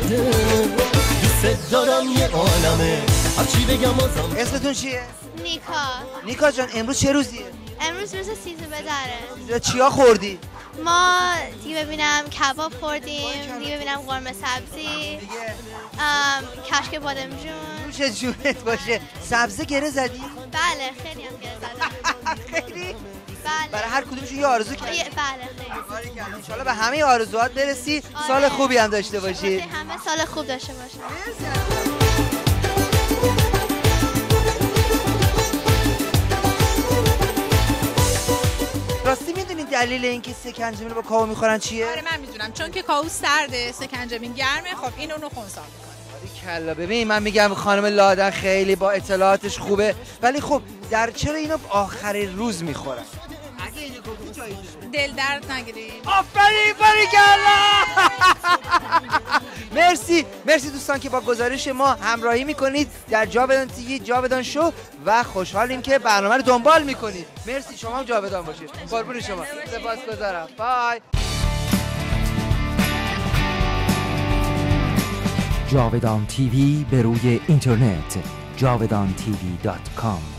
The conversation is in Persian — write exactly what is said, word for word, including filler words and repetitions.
بده دوست دارم یه عالمه هرچی بگم بازم. اسمتون چیه؟ نیکا. نیکا جان امروز چه روزیه؟ امروز روز سیزده بدره. چیا خوردی؟ ما دیگه ببینم کباب خوردیم، دیگه ببینم قرمه سبزی، کشک بادمجون. چه جونت باشه. سبزه گره زدی؟ بله خیلی هم گره زدم. خیلی؟ بله. برای هر کدومش یه آرزو کردی؟ بله خیلی. ان شاءالله به همه آرزوهات برسی. سال خوبی هم داشته باشی. همه سال خوب داشته باشی. راستی میدونید دلیل اینکه سکنجبین رو با کاهو میخورن چیه؟ آره من میدونم، چون که کاهو سرده، سکنجبین گرمه. خب این اونو خنثی میکنه. کلا ببین من میگم خانم لادن خیلی با اطلاعاتش خوبه، ولی خب در چرا اینو آخر روز میخورن؟ دل درد نگیرید. آفرین باریکلا. مرسی مرسی دوستان که با گزارش ما همراهی میکنید در جاودان تیوی جاودان شو و خوشحالیم که برنامه رو دنبال میکنید. مرسی، شما هم جاودان باشید. قربون شما. سپاسگزارم. بای. جاودان تیوی به روی اینترنت جاودان تیوی دات کام